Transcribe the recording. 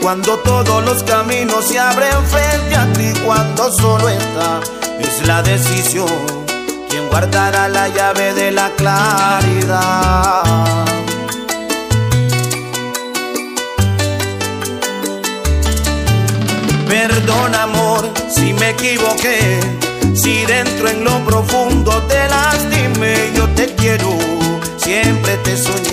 cuando todos los caminos se abren frente a ti, cuando solo está es la decisión, quien guardará la llave de la claridad. Perdona amor si me equivoqué, si dentro en lo profundo te lastimé. Yo te quiero, siempre te soñé,